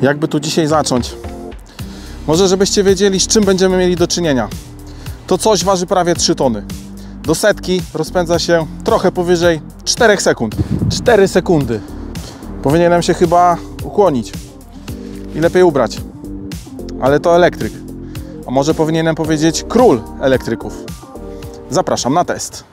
Jakby tu dzisiaj zacząć? Może żebyście wiedzieli, z czym będziemy mieli do czynienia. To coś waży prawie 3 tony. Do setki rozpędza się trochę powyżej 4 sekund. 4 sekundy. Powinienem się chyba ukłonić i lepiej ubrać. Ale to elektryk. A może powinienem powiedzieć król elektryków. Zapraszam na test.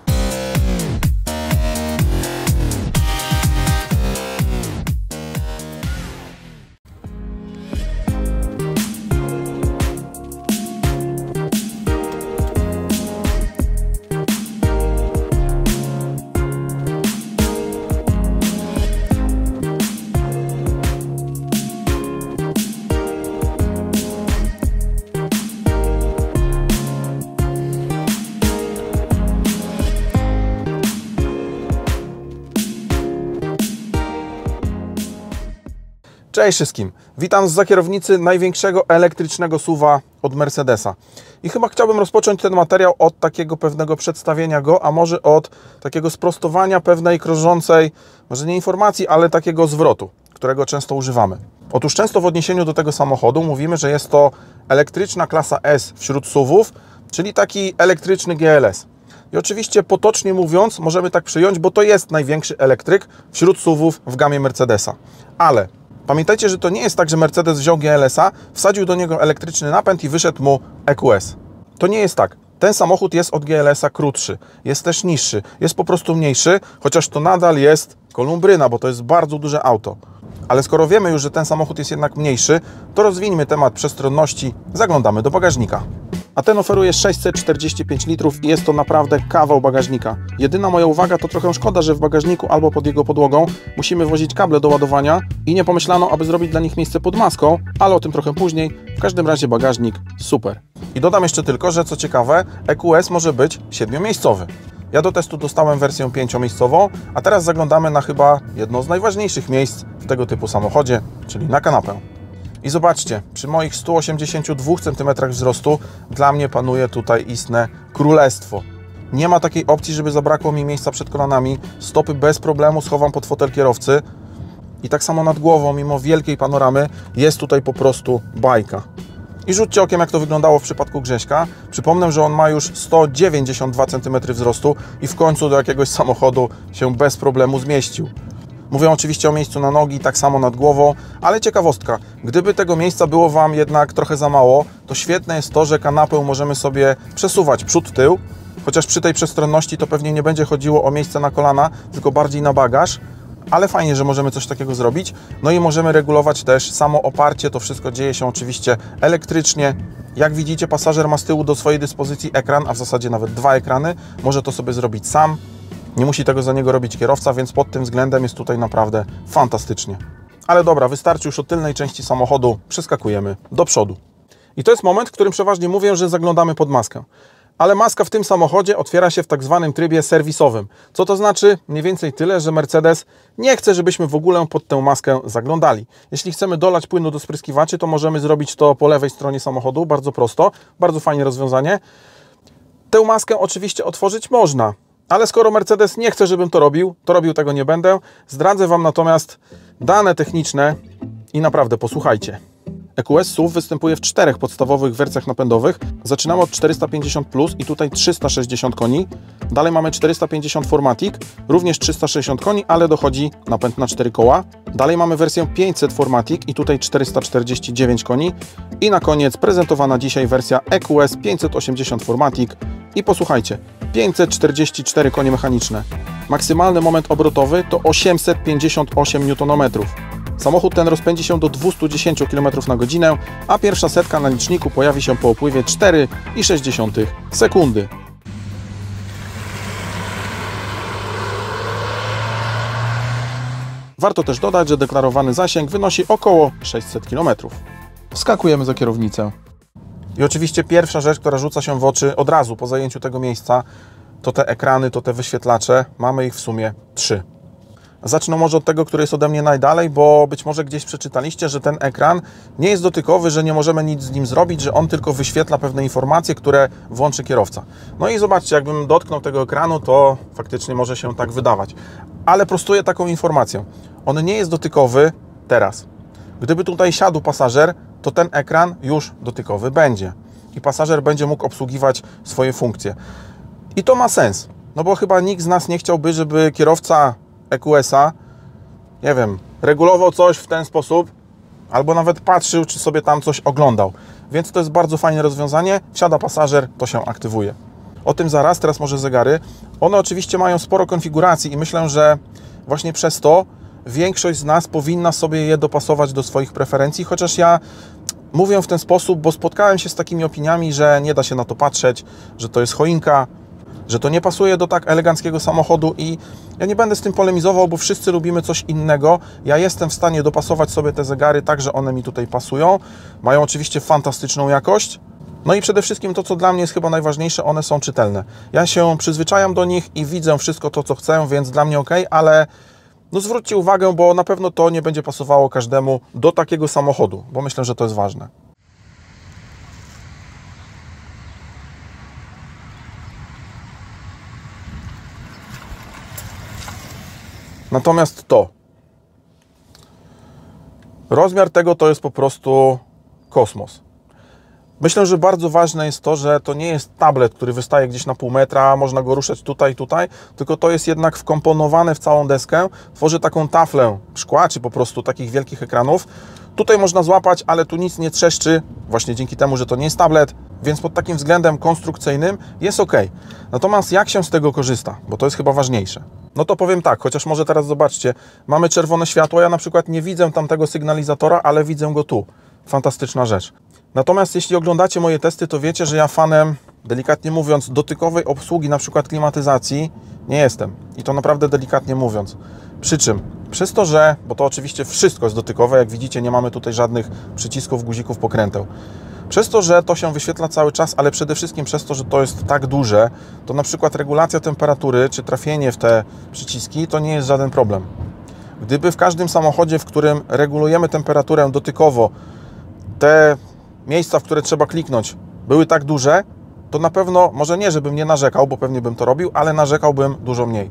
Cześć wszystkim, witam zza kierownicy największego elektrycznego SUV-a od Mercedesa. I chyba chciałbym rozpocząć ten materiał od takiego pewnego przedstawienia go, a może od takiego sprostowania pewnej krążącej, może nie informacji, ale takiego zwrotu, którego często używamy. Otóż często w odniesieniu do tego samochodu mówimy, że jest to elektryczna klasa S wśród SUV-ów, czyli taki elektryczny GLS. I oczywiście potocznie mówiąc możemy tak przyjąć, bo to jest największy elektryk wśród SUV-ów w gamie Mercedesa. Ale pamiętajcie, że to nie jest tak, że Mercedes wziął GLS-a, wsadził do niego elektryczny napęd i wyszedł mu EQS. To nie jest tak. Ten samochód jest od GLS-a krótszy, jest też niższy, jest po prostu mniejszy, chociaż to nadal jest kolumbryna, bo to jest bardzo duże auto. Ale skoro wiemy już, że ten samochód jest jednak mniejszy, to rozwiniemy temat przestronności, zaglądamy do bagażnika. A ten oferuje 645 litrów i jest to naprawdę kawał bagażnika. Jedyna moja uwaga to trochę szkoda, że w bagażniku albo pod jego podłogą musimy wozić kable do ładowania i nie pomyślano, aby zrobić dla nich miejsce pod maską, ale o tym trochę później. W każdym razie bagażnik super. I dodam jeszcze tylko, że co ciekawe, EQS może być 7-miejscowy. Ja do testu dostałem wersję 5-miejscową, a teraz zaglądamy na chyba jedno z najważniejszych miejsc w tego typu samochodzie, czyli na kanapę. I zobaczcie, przy moich 182 cm wzrostu dla mnie panuje tutaj istne królestwo. Nie ma takiej opcji, żeby zabrakło mi miejsca przed kolanami. Stopy bez problemu schowam pod fotel kierowcy. I tak samo nad głową, mimo wielkiej panoramy, jest tutaj po prostu bajka. I rzućcie okiem, jak to wyglądało w przypadku Grześka. Przypomnę, że on ma już 192 cm wzrostu i w końcu do jakiegoś samochodu się bez problemu zmieścił. Mówię oczywiście o miejscu na nogi, tak samo nad głową, ale ciekawostka, gdyby tego miejsca było Wam jednak trochę za mało, to świetne jest to, że kanapę możemy sobie przesuwać przód-tył, chociaż przy tej przestronności to pewnie nie będzie chodziło o miejsce na kolana, tylko bardziej na bagaż, ale fajnie, że możemy coś takiego zrobić. No i możemy regulować też samo oparcie, to wszystko dzieje się oczywiście elektrycznie. Jak widzicie, pasażer ma z tyłu do swojej dyspozycji ekran, a w zasadzie nawet 2 ekrany, może to sobie zrobić sam. Nie musi tego za niego robić kierowca, więc pod tym względem jest tutaj naprawdę fantastycznie. Ale dobra, wystarczy już o tylnej części samochodu, przeskakujemy do przodu. I to jest moment, w którym przeważnie mówię, że zaglądamy pod maskę. Ale maska w tym samochodzie otwiera się w tak zwanym trybie serwisowym. Co to znaczy? Mniej więcej tyle, że Mercedes nie chce, żebyśmy w ogóle pod tę maskę zaglądali. Jeśli chcemy dolać płynu do spryskiwaczy, to możemy zrobić to po lewej stronie samochodu, bardzo prosto, bardzo fajne rozwiązanie. Tę maskę oczywiście otworzyć można. Ale skoro Mercedes nie chce, żebym to robił, tego nie będę. Zdradzę Wam natomiast dane techniczne i naprawdę posłuchajcie. EQS SUV występuje w 4 podstawowych wersjach napędowych. Zaczynamy od 450 plus i tutaj 360 koni. Dalej mamy 450 Formatic, również 360 koni, ale dochodzi napęd na 4 koła. Dalej mamy wersję 500 Formatic i tutaj 449 koni. I na koniec prezentowana dzisiaj wersja EQS 580 Formatic. I posłuchajcie, 544 konie mechaniczne. Maksymalny moment obrotowy to 858 Nm. Samochód ten rozpędzi się do 210 km na godzinę, a pierwsza setka na liczniku pojawi się po upływie 4,6 sekundy. Warto też dodać, że deklarowany zasięg wynosi około 600 km. Wskakujemy za kierownicę. I oczywiście pierwsza rzecz, która rzuca się w oczy od razu po zajęciu tego miejsca, to te ekrany, to te wyświetlacze. Mamy ich w sumie 3. Zacznę może od tego, który jest ode mnie najdalej, bo być może gdzieś przeczytaliście, że ten ekran nie jest dotykowy, że nie możemy nic z nim zrobić, że on tylko wyświetla pewne informacje, które włączy kierowca. No i zobaczcie, jakbym dotknął tego ekranu, to faktycznie może się tak wydawać. Ale prostuję taką informację. On nie jest dotykowy teraz. Gdyby tutaj siadł pasażer, to ten ekran już dotykowy będzie i pasażer będzie mógł obsługiwać swoje funkcje. I to ma sens, no bo chyba nikt z nas nie chciałby, żeby kierowca EQS-a, nie wiem, regulował coś w ten sposób, albo nawet patrzył, czy sobie tam coś oglądał. Więc to jest bardzo fajne rozwiązanie. Wsiada pasażer, to się aktywuje. O tym zaraz, teraz może zegary. One oczywiście mają sporo konfiguracji i myślę, że właśnie przez to większość z nas powinna sobie je dopasować do swoich preferencji, chociaż ja mówię w ten sposób, bo spotkałem się z takimi opiniami, że nie da się na to patrzeć, że to jest choinka, że to nie pasuje do tak eleganckiego samochodu i ja nie będę z tym polemizował, bo wszyscy lubimy coś innego. Ja jestem w stanie dopasować sobie te zegary tak, że one mi tutaj pasują. Mają oczywiście fantastyczną jakość. No i przede wszystkim to, co dla mnie jest chyba najważniejsze, one są czytelne. Ja się przyzwyczajam do nich i widzę wszystko to, co chcę, więc dla mnie ok, ale no zwróćcie uwagę, bo na pewno to nie będzie pasowało każdemu do takiego samochodu, bo myślę, że to jest ważne. Natomiast rozmiar tego to jest po prostu kosmos. Myślę, że bardzo ważne jest to, że to nie jest tablet, który wystaje gdzieś na pół metra, można go ruszać tutaj, tylko to jest jednak wkomponowane w całą deskę, tworzy taką taflę szkła, czy po prostu takich wielkich ekranów. Tutaj można złapać, ale tu nic nie trzeszczy, właśnie dzięki temu, że to nie jest tablet, więc pod takim względem konstrukcyjnym jest ok. Natomiast jak się z tego korzysta, bo to jest chyba ważniejsze. No to powiem tak, chociaż może teraz zobaczcie, mamy czerwone światło, ja na przykład nie widzę tamtego sygnalizatora, ale widzę go tu. Fantastyczna rzecz. Natomiast jeśli oglądacie moje testy, to wiecie, że ja fanem, delikatnie mówiąc, dotykowej obsługi, na przykład klimatyzacji, nie jestem. I to naprawdę delikatnie mówiąc. Przy czym? Przez to, że, bo to oczywiście wszystko jest dotykowe, jak widzicie, nie mamy tutaj żadnych przycisków, guzików, pokręteł. Przez to, że to się wyświetla cały czas, ale przede wszystkim przez to, że to jest tak duże, to na przykład regulacja temperatury, czy trafienie w te przyciski, to nie jest żaden problem. Gdyby w każdym samochodzie, w którym regulujemy temperaturę dotykowo, te miejsca, w które trzeba kliknąć, były tak duże, to na pewno, może nie, żebym nie narzekał, bo pewnie bym to robił, ale narzekałbym dużo mniej.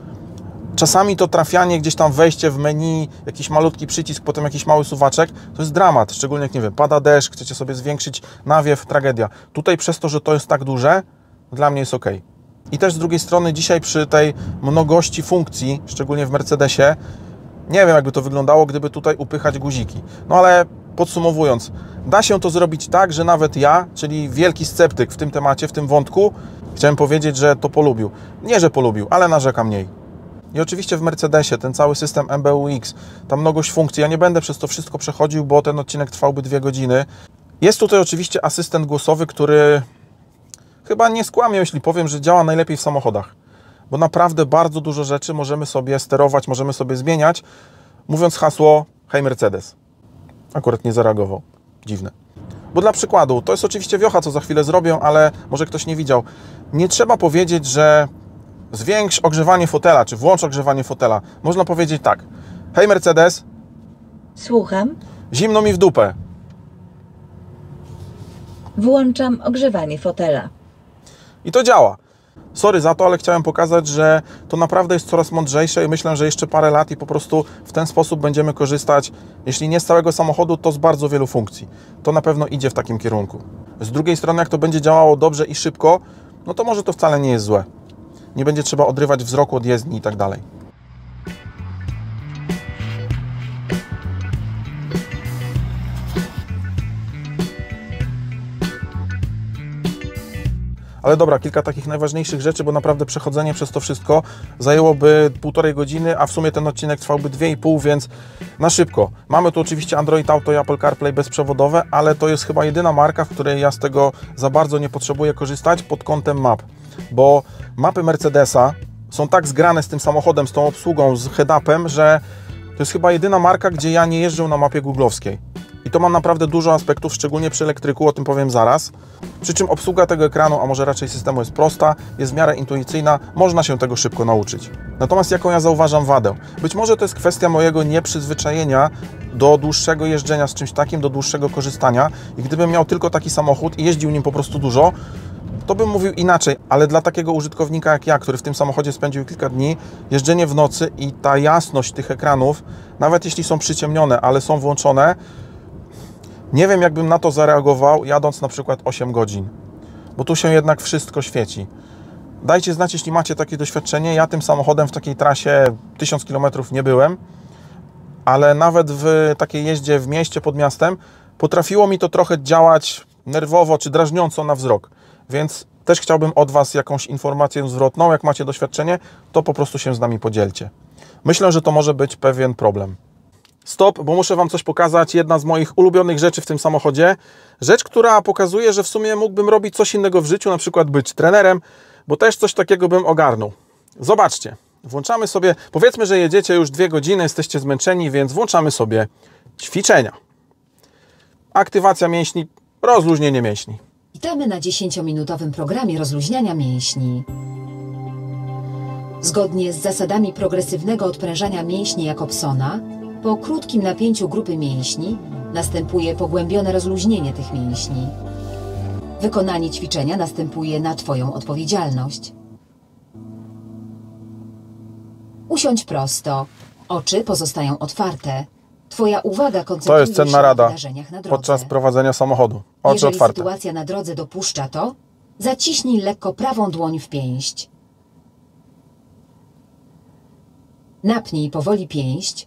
Czasami to trafianie, gdzieś tam wejście w menu, jakiś malutki przycisk, potem jakiś mały suwaczek, to jest dramat, szczególnie jak, nie wiem, pada deszcz, chcecie sobie zwiększyć nawiew, tragedia. Tutaj przez to, że to jest tak duże, dla mnie jest ok. I też z drugiej strony dzisiaj przy tej mnogości funkcji, szczególnie w Mercedesie, nie wiem, jakby to wyglądało, gdyby tutaj upychać guziki. No ale podsumowując, da się to zrobić tak, że nawet ja, czyli wielki sceptyk w tym temacie, w tym wątku, chciałem powiedzieć, że to polubił. Nie, że polubił, ale narzeka mniej. I oczywiście w Mercedesie ten cały system MBUX, ta mnogość funkcji, ja nie będę przez to wszystko przechodził, bo ten odcinek trwałby 2 godziny. Jest tutaj oczywiście asystent głosowy, który chyba nie skłamię, jeśli powiem, że działa najlepiej w samochodach. Bo naprawdę bardzo dużo rzeczy możemy sobie sterować, możemy sobie zmieniać, mówiąc hasło hej Mercedes. Akurat nie zareagował. Dziwne. Bo dla przykładu, to jest oczywiście wiocha, co za chwilę zrobię, ale może ktoś nie widział. Nie trzeba powiedzieć, że zwiększ ogrzewanie fotela, czy włącz ogrzewanie fotela. Można powiedzieć tak. Hej Mercedes. Słucham. Zimno mi w dupę. Włączam ogrzewanie fotela. I to działa. Sorry za to, ale chciałem pokazać, że to naprawdę jest coraz mądrzejsze i myślę, że jeszcze parę lat i po prostu w ten sposób będziemy korzystać, jeśli nie z całego samochodu, to z bardzo wielu funkcji. To na pewno idzie w takim kierunku. Z drugiej strony, jak to będzie działało dobrze i szybko, no to może to wcale nie jest złe. Nie będzie trzeba odrywać wzroku od jezdni i tak dalej. Ale dobra, kilka takich najważniejszych rzeczy, bo naprawdę przechodzenie przez to wszystko zajęłoby 1,5 godziny, a w sumie ten odcinek trwałby 2,5, więc na szybko. Mamy tu oczywiście Android Auto i Apple CarPlay bezprzewodowe, ale to jest chyba jedyna marka, w której ja z tego za bardzo nie potrzebuję korzystać pod kątem map, bo mapy Mercedesa są tak zgrane z tym samochodem, z tą obsługą, z head-upem, że to jest chyba jedyna marka, gdzie ja nie jeżdżę na mapie googlowskiej. I to ma naprawdę dużo aspektów, szczególnie przy elektryku, o tym powiem zaraz. Przy czym obsługa tego ekranu, a może raczej systemu jest prosta, jest w miarę intuicyjna, można się tego szybko nauczyć. Natomiast jaką ja zauważam wadę? Być może to jest kwestia mojego nieprzyzwyczajenia do dłuższego jeżdżenia z czymś takim, do dłuższego korzystania i gdybym miał tylko taki samochód i jeździł nim po prostu dużo, to bym mówił inaczej, ale dla takiego użytkownika jak ja, który w tym samochodzie spędził kilka dni, jeżdżenie w nocy i ta jasność tych ekranów, nawet jeśli są przyciemnione, ale są włączone, nie wiem, jakbym na to zareagował, jadąc na przykład 8 godzin, bo tu się jednak wszystko świeci. Dajcie znać, jeśli macie takie doświadczenie. Ja tym samochodem w takiej trasie 1000 km nie byłem, ale nawet w takiej jeździe w mieście, pod miastem, potrafiło mi to trochę działać nerwowo czy drażniąco na wzrok. Więc też chciałbym od Was jakąś informację zwrotną. Jak macie doświadczenie, to po prostu się z nami podzielcie. Myślę, że to może być pewien problem. Stop, bo muszę Wam coś pokazać. Jedna z moich ulubionych rzeczy w tym samochodzie. Rzecz, która pokazuje, że w sumie mógłbym robić coś innego w życiu, na przykład być trenerem, bo też coś takiego bym ogarnął. Zobaczcie, włączamy sobie, powiedzmy, że jedziecie już 2 godziny, jesteście zmęczeni, więc włączamy sobie ćwiczenia. Aktywacja mięśni, rozluźnienie mięśni. Witamy na 10-minutowym programie rozluźniania mięśni. Zgodnie z zasadami progresywnego odprężania mięśni Jacobsona, po krótkim napięciu grupy mięśni następuje pogłębione rozluźnienie tych mięśni. Wykonanie ćwiczenia następuje na Twoją odpowiedzialność. Usiądź prosto. Oczy pozostają otwarte. Twoja uwaga koncentruje się na wydarzeniach na drodze. Podczas prowadzenia samochodu. Oczy Jeżeli otwarte. sytuacja na drodze dopuszcza to, zaciśnij lekko prawą dłoń w pięść. Napnij powoli pięść.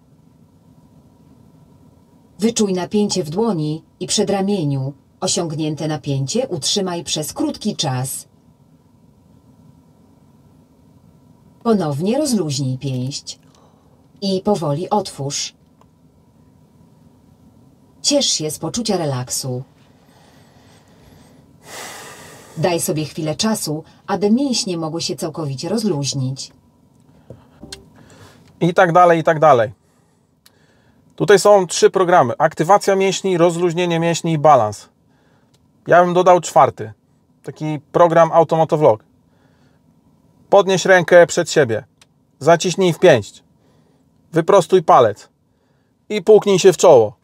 Wyczuj napięcie w dłoni i przedramieniu. Osiągnięte napięcie utrzymaj przez krótki czas. Ponownie rozluźnij pięść i powoli otwórz. Ciesz się z poczucia relaksu. Daj sobie chwilę czasu, aby mięśnie mogły się całkowicie rozluźnić. I tak dalej, i tak dalej. Tutaj są 3 programy. Aktywacja mięśni, rozluźnienie mięśni i balans. Ja bym dodał 4. Taki program Automotovlog. Podnieś rękę przed siebie. Zaciśnij w pięść. Wyprostuj palec. I puknij się w czoło.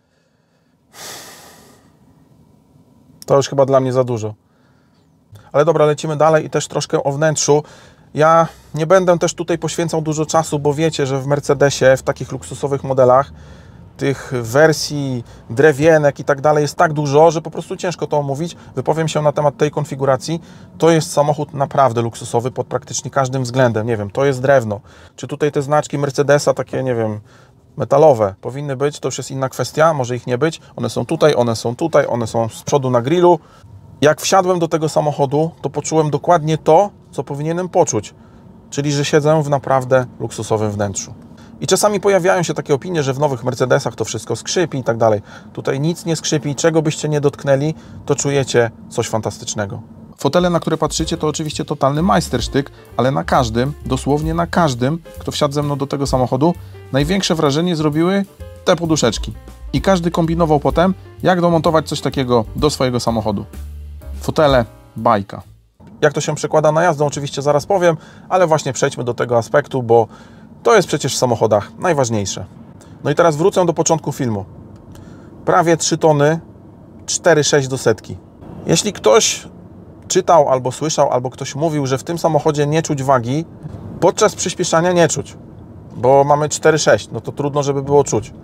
To już chyba dla mnie za dużo. Ale dobra, lecimy dalej i też troszkę o wnętrzu. Ja nie będę też tutaj poświęcał dużo czasu, bo wiecie, że w Mercedesie, w takich luksusowych modelach, tych wersji drewienek i tak dalej jest tak dużo, że po prostu ciężko to omówić. Wypowiem się na temat tej konfiguracji. To jest samochód naprawdę luksusowy pod praktycznie każdym względem. Nie wiem, to jest drewno. Czy tutaj te znaczki Mercedesa, takie, nie wiem, metalowe powinny być, to już jest inna kwestia, może ich nie być. One są tutaj, one są tutaj, one są z przodu na grillu. Jak wsiadłem do tego samochodu, to poczułem dokładnie to, co powinienem poczuć, czyli że siedzę w naprawdę luksusowym wnętrzu. I czasami pojawiają się takie opinie, że w nowych Mercedesach to wszystko skrzypi i tak dalej. Tutaj nic nie skrzypi, czego byście nie dotknęli, to czujecie coś fantastycznego. Fotele, na które patrzycie, to oczywiście totalny majstersztyk, ale na każdym, dosłownie na każdym, kto wsiadł ze mną do tego samochodu, największe wrażenie zrobiły te poduszeczki. I każdy kombinował potem, jak domontować coś takiego do swojego samochodu. Fotele, bajka. Jak to się przekłada na jazdę, oczywiście zaraz powiem, ale właśnie przejdźmy do tego aspektu, bo to jest przecież w samochodach najważniejsze. No i teraz wrócę do początku filmu. Prawie 3 tony, 4,6 do setki. Jeśli ktoś czytał albo słyszał, albo ktoś mówił, że w tym samochodzie nie czuć wagi, podczas przyspieszania nie czuć, bo mamy 4,6, no to trudno, żeby było czuć.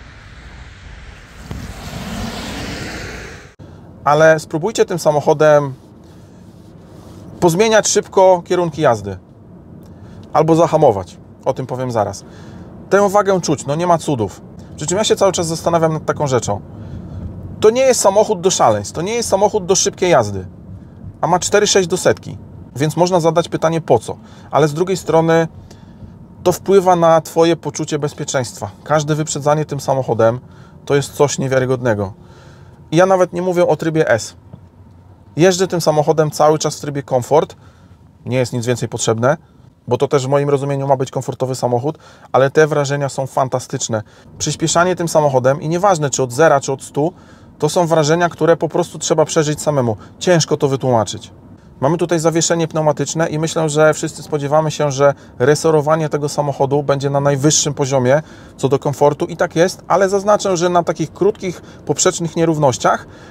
Ale spróbujcie tym samochodem pozmieniać szybko kierunki jazdy. Albo zahamować. O tym powiem zaraz. Tę wagę czuć, no nie ma cudów. Przy czym ja się cały czas zastanawiam nad taką rzeczą. To nie jest samochód do szaleństw, to nie jest samochód do szybkiej jazdy, a ma 4,6 do setki. Więc można zadać pytanie po co. Ale z drugiej strony to wpływa na Twoje poczucie bezpieczeństwa. Każde wyprzedzanie tym samochodem to jest coś niewiarygodnego. I ja nawet nie mówię o trybie S. Jeżdżę tym samochodem cały czas w trybie komfort. Nie jest nic więcej potrzebne, bo to też w moim rozumieniu ma być komfortowy samochód, ale te wrażenia są fantastyczne. Przyspieszanie tym samochodem i nieważne czy od 0, czy od 100, to są wrażenia, które po prostu trzeba przeżyć samemu. Ciężko to wytłumaczyć. Mamy tutaj zawieszenie pneumatyczne i myślę, że wszyscy spodziewamy się, że resorowanie tego samochodu będzie na najwyższym poziomie co do komfortu i tak jest, ale zaznaczę, że na takich krótkich, poprzecznych nierównościach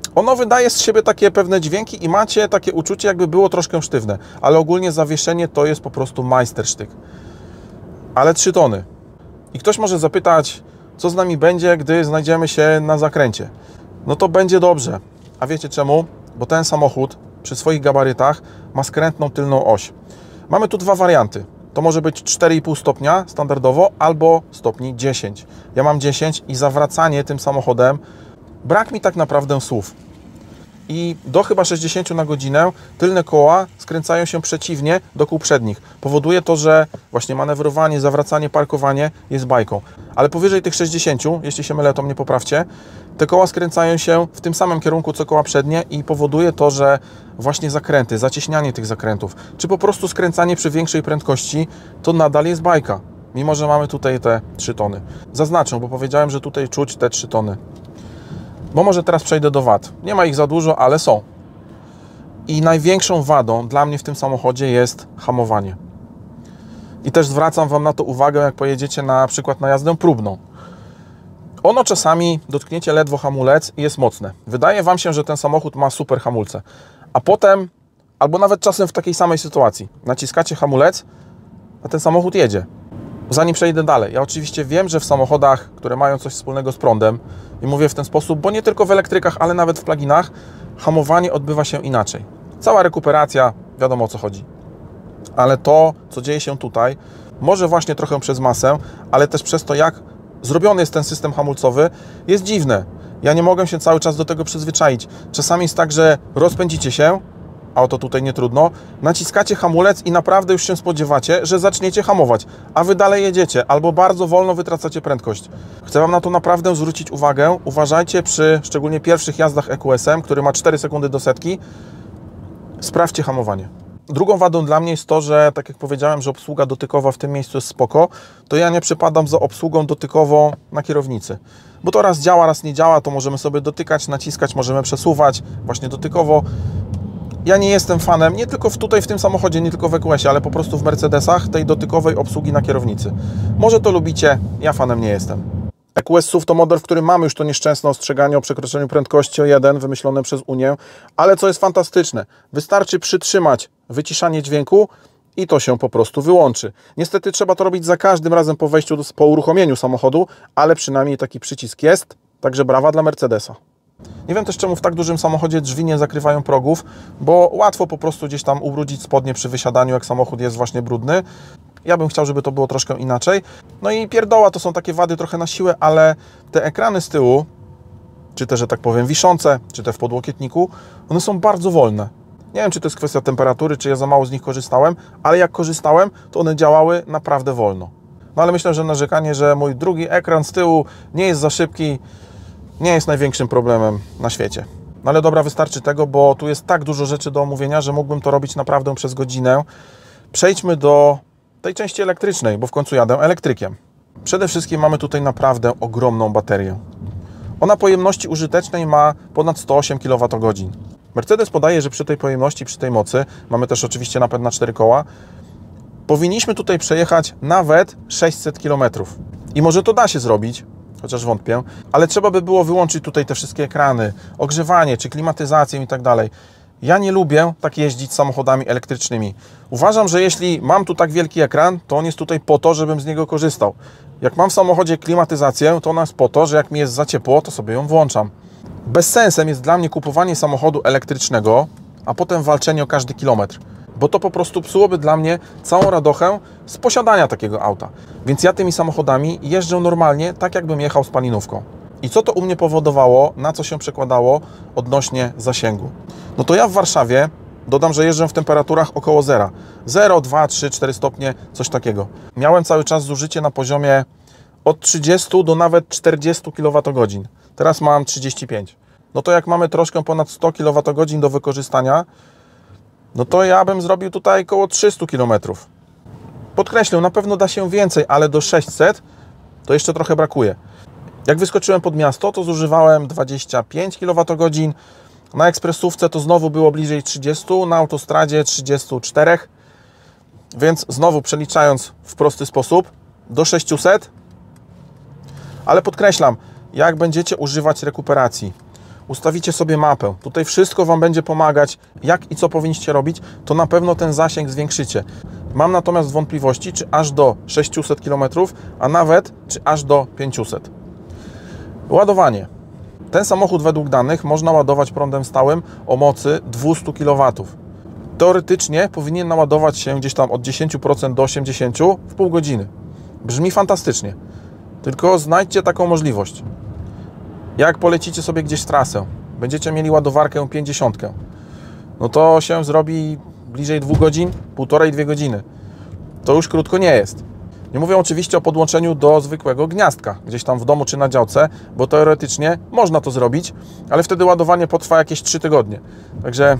Ono wydaje z siebie takie pewne dźwięki i macie takie uczucie, jakby było troszkę sztywne, ale ogólnie zawieszenie to jest po prostu majstersztyk. Ale 3 tony. I ktoś może zapytać, co z nami będzie, gdy znajdziemy się na zakręcie. No to będzie dobrze. A wiecie czemu? Bo ten samochód przy swoich gabarytach ma skrętną tylną oś. Mamy tu 2 warianty. To może być 4,5 stopnia standardowo, albo stopni 10. Ja mam 10 i zawracanie tym samochodem, brak mi tak naprawdę słów. I do chyba 60 na godzinę tylne koła skręcają się przeciwnie do kół przednich. Powoduje to, że właśnie manewrowanie, zawracanie, parkowanie jest bajką. Ale powyżej tych 60, jeśli się mylę, to mnie poprawcie, te koła skręcają się w tym samym kierunku co koła przednie i powoduje to, że właśnie zakręty, zacieśnianie tych zakrętów, czy po prostu skręcanie przy większej prędkości, to nadal jest bajka. Mimo że mamy tutaj te 3 tony. Zaznaczę, bo powiedziałem, że tutaj czuć te 3 tony. Bo może teraz przejdę do wad. Nie ma ich za dużo, ale są. I największą wadą dla mnie w tym samochodzie jest hamowanie. I też zwracam Wam na to uwagę, jak pojedziecie na przykład na jazdę próbną. Ono czasami dotkniecie ledwo hamulec i jest mocne. Wydaje Wam się, że ten samochód ma super hamulce. A potem, albo nawet czasem w takiej samej sytuacji, naciskacie hamulec, a ten samochód jedzie. Zanim przejdę dalej, ja oczywiście wiem, że w samochodach, które mają coś wspólnego z prądem, i mówię w ten sposób, bo nie tylko w elektrykach, ale nawet w pluginach, hamowanie odbywa się inaczej. Cała rekuperacja, wiadomo o co chodzi. Ale to, co dzieje się tutaj, może właśnie trochę przez masę, ale też przez to, jak zrobiony jest ten system hamulcowy, jest dziwne. Ja nie mogę się cały czas do tego przyzwyczaić. Czasami jest tak, że rozpędzicie się, a o to tutaj nie trudno, naciskacie hamulec i naprawdę już się spodziewacie, że zaczniecie hamować, a Wy dalej jedziecie, albo bardzo wolno wytracacie prędkość. Chcę Wam na to naprawdę zwrócić uwagę. Uważajcie przy szczególnie pierwszych jazdach EQS-em, który ma 4 sekundy do setki, sprawdźcie hamowanie. Drugą wadą dla mnie jest to, że tak jak powiedziałem, że obsługa dotykowa w tym miejscu jest spoko, to ja nie przepadam za obsługą dotykową na kierownicy. Bo to raz działa, raz nie działa, to możemy sobie dotykać, naciskać, możemy przesuwać właśnie dotykowo. Ja nie jestem fanem, nie tylko tutaj w tym samochodzie, nie tylko w EQS-ie, ale po prostu w Mercedesach, tej dotykowej obsługi na kierownicy. Może to lubicie, ja fanem nie jestem. EQS SUV to model, w którym mamy już to nieszczęsne ostrzeganie o przekroczeniu prędkości o 1, wymyślone przez Unię, ale co jest fantastyczne, wystarczy przytrzymać wyciszanie dźwięku i to się po prostu wyłączy. Niestety trzeba to robić za każdym razem po wejściu, po uruchomieniu samochodu, ale przynajmniej taki przycisk jest, także brawa dla Mercedesa. Nie wiem też, czemu w tak dużym samochodzie drzwi nie zakrywają progów, bo łatwo po prostu gdzieś tam ubrudzić spodnie przy wysiadaniu, jak samochód jest właśnie brudny. Ja bym chciał, żeby to było troszkę inaczej. No i pierdoła, to są takie wady trochę na siłę, ale te ekrany z tyłu, czy te, że tak powiem, wiszące, czy te w podłokietniku, one są bardzo wolne. Nie wiem, czy to jest kwestia temperatury, czy ja za mało z nich korzystałem, ale jak korzystałem, to one działały naprawdę wolno. No ale myślę, że narzekanie, że mój drugi ekran z tyłu nie jest za szybki, nie jest największym problemem na świecie. No ale dobra, wystarczy tego, bo tu jest tak dużo rzeczy do omówienia, że mógłbym to robić naprawdę przez godzinę. Przejdźmy do tej części elektrycznej, bo w końcu jadę elektrykiem. Przede wszystkim mamy tutaj naprawdę ogromną baterię. Ona pojemności użytecznej ma ponad 108 kWh. Mercedes podaje, że przy tej pojemności, przy tej mocy, mamy też oczywiście napęd na 4 koła, powinniśmy tutaj przejechać nawet 600 km. I może to da się zrobić, chociaż wątpię, ale trzeba by było wyłączyć tutaj te wszystkie ekrany, ogrzewanie czy klimatyzację i tak dalej. Ja nie lubię tak jeździć samochodami elektrycznymi. Uważam, że jeśli mam tu tak wielki ekran, to on jest tutaj po to, żebym z niego korzystał. Jak mam w samochodzie klimatyzację, to ona jest po to, że jak mi jest za ciepło, to sobie ją włączam. Bez sensem jest dla mnie kupowanie samochodu elektrycznego, a potem walczenie o każdy kilometr. Bo to po prostu psułoby dla mnie całą radochę z posiadania takiego auta. Więc ja tymi samochodami jeżdżę normalnie, tak jakbym jechał spalinówką. I co to u mnie powodowało, na co się przekładało odnośnie zasięgu? No to ja w Warszawie, dodam, że jeżdżę w temperaturach około 0. 0, 2, 3, 4 stopnie, coś takiego. Miałem cały czas zużycie na poziomie od 30 do nawet 40 kWh. Teraz mam 35. No to jak mamy troszkę ponad 100 kWh do wykorzystania, no to ja bym zrobił tutaj około 300 km. Podkreślę, na pewno da się więcej, ale do 600 to jeszcze trochę brakuje. Jak wyskoczyłem pod miasto, to zużywałem 25 kWh, na ekspresówce to znowu było bliżej 30, na autostradzie 34, więc znowu przeliczając w prosty sposób do 600, ale podkreślam, jak będziecie używać rekuperacji. ustawicie sobie mapę, tutaj wszystko Wam będzie pomagać, jak i co powinniście robić, to na pewno ten zasięg zwiększycie. Mam natomiast wątpliwości, czy aż do 600 km, a nawet czy aż do 500. Ładowanie. Ten samochód według danych można ładować prądem stałym o mocy 200 kW. Teoretycznie powinien naładować się gdzieś tam od 10% do 80% w pół godziny. Brzmi fantastycznie, tylko znajdźcie taką możliwość. Jak polecicie sobie gdzieś w trasę, będziecie mieli ładowarkę 50, no to się zrobi bliżej 2 godzin, 1,5–2 godziny. To już krótko nie jest. Nie mówię oczywiście o podłączeniu do zwykłego gniazdka, gdzieś tam w domu czy na działce, bo teoretycznie można to zrobić, ale wtedy ładowanie potrwa jakieś 3 tygodnie. Także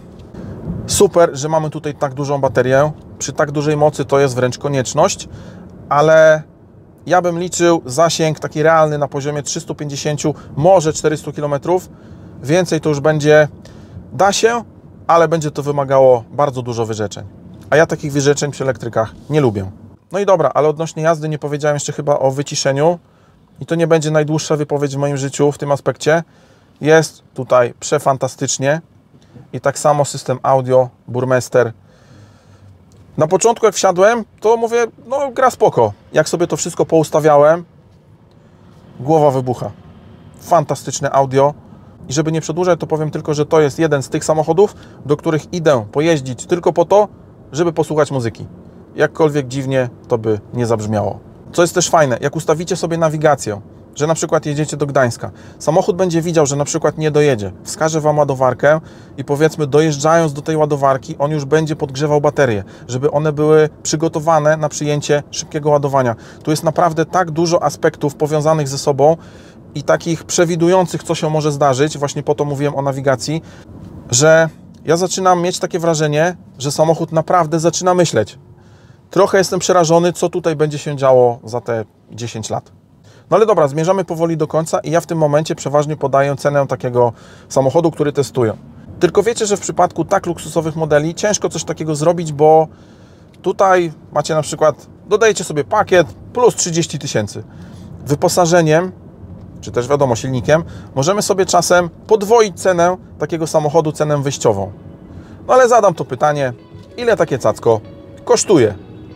super, że mamy tutaj tak dużą baterię. Przy tak dużej mocy to jest wręcz konieczność, ale ja bym liczył zasięg taki realny na poziomie 350, może 400 km. Więcej to już będzie, da się, ale będzie to wymagało bardzo dużo wyrzeczeń. A ja takich wyrzeczeń przy elektrykach nie lubię. No i dobra, ale odnośnie jazdy nie powiedziałem jeszcze chyba o wyciszeniu. I to nie będzie najdłuższa wypowiedź w moim życiu w tym aspekcie. Jest tutaj przefantastycznie. I tak samo system audio, Burmester. Na początku jak wsiadłem, to mówię, no gra spoko. Jak sobie to wszystko poustawiałem, głowa wybucha. Fantastyczne audio. I żeby nie przedłużać, to powiem tylko, że to jest jeden z tych samochodów, do których idę pojeździć tylko po to, żeby posłuchać muzyki. Jakkolwiek dziwnie to by nie zabrzmiało. Co jest też fajne, jak ustawicie sobie nawigację, że na przykład jedziecie do Gdańska, samochód będzie widział, że na przykład nie dojedzie, wskaże Wam ładowarkę i powiedzmy dojeżdżając do tej ładowarki, on już będzie podgrzewał baterię, żeby one były przygotowane na przyjęcie szybkiego ładowania. Tu jest naprawdę tak dużo aspektów powiązanych ze sobą i takich przewidujących, co się może zdarzyć, właśnie po to mówiłem o nawigacji, że ja zaczynam mieć takie wrażenie, że samochód naprawdę zaczyna myśleć. Trochę jestem przerażony, co tutaj będzie się działo za te 10 lat. No ale dobra, zmierzamy powoli do końca i ja w tym momencie przeważnie podaję cenę takiego samochodu, który testuję. Tylko wiecie, że w przypadku tak luksusowych modeli ciężko coś takiego zrobić, bo tutaj macie na przykład, dodajecie sobie pakiet plus 30 000. Wyposażeniem, czy też wiadomo silnikiem, możemy sobie czasem podwoić cenę takiego samochodu, cenę wyjściową. No ale zadam to pytanie, ile takie cacko kosztuje?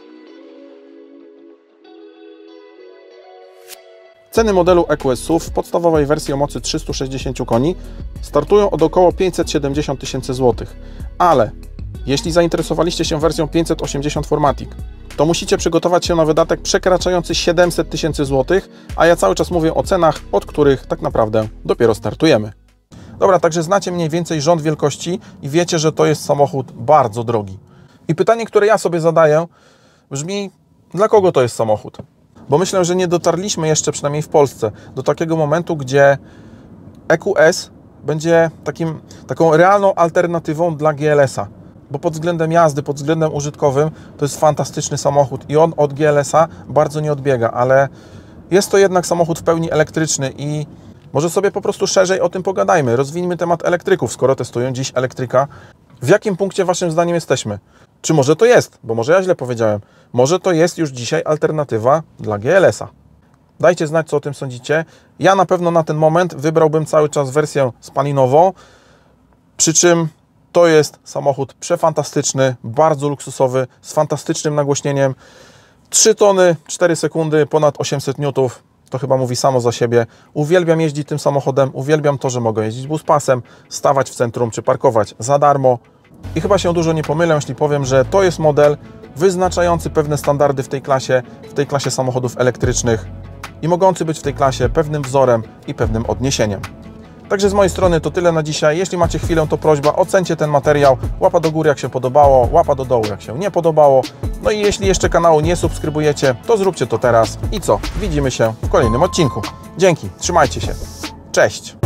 Ceny modelu EQS SUV w podstawowej wersji o mocy 360 koni startują od około 570 000 złotych, ale jeśli zainteresowaliście się wersją 580 Formatic, to musicie przygotować się na wydatek przekraczający 700 000 złotych, a ja cały czas mówię o cenach, od których tak naprawdę dopiero startujemy. Dobra, także znacie mniej więcej rząd wielkości i wiecie, że to jest samochód bardzo drogi. I pytanie, które ja sobie zadaję, brzmi, dla kogo to jest samochód? Bo myślę, że nie dotarliśmy jeszcze, przynajmniej w Polsce, do takiego momentu, gdzie EQS będzie taką realną alternatywą dla GLS-a. Bo pod względem jazdy, pod względem użytkowym to jest fantastyczny samochód i on od GLS-a bardzo nie odbiega, ale jest to jednak samochód w pełni elektryczny i może sobie po prostu szerzej o tym pogadajmy. Rozwijmy temat elektryków, skoro testują dziś elektryka. W jakim punkcie Waszym zdaniem jesteśmy? Czy może to jest? Bo może ja źle powiedziałem. Może to jest już dzisiaj alternatywa dla GLS-a. Dajcie znać, co o tym sądzicie. Ja na pewno na ten moment wybrałbym cały czas wersję spalinową, przy czym to jest samochód przefantastyczny, bardzo luksusowy, z fantastycznym nagłośnieniem. 3 tony, 4 sekundy, ponad 800 N. To chyba mówi samo za siebie. Uwielbiam jeździć tym samochodem, uwielbiam to, że mogę jeździć buspasem, stawać w centrum czy parkować za darmo. I chyba się dużo nie pomylę, jeśli powiem, że to jest model wyznaczający pewne standardy w tej klasie samochodów elektrycznych i mogący być w tej klasie pewnym wzorem i pewnym odniesieniem. Także z mojej strony to tyle na dzisiaj. Jeśli macie chwilę, to prośba, ocencie ten materiał. Łapa do góry, jak się podobało, łapa do dołu, jak się nie podobało. No i jeśli jeszcze kanału nie subskrybujecie, to zróbcie to teraz. I co? Widzimy się w kolejnym odcinku. Dzięki, trzymajcie się. Cześć!